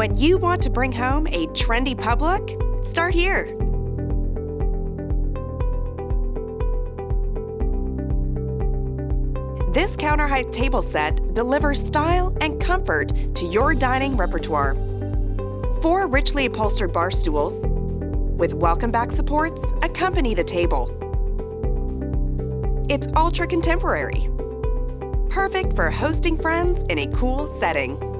When you want to bring home a trendy pub look, start here. This counter height table set delivers style and comfort to your dining repertoire. 4 richly upholstered bar stools with welcome back supports accompany the table. It's ultra contemporary, perfect for hosting friends in a cool setting.